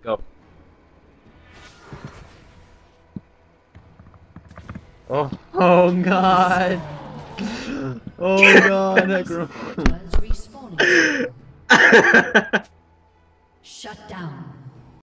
Go. Oh god. Oh god, that girl. Was respawning. Shut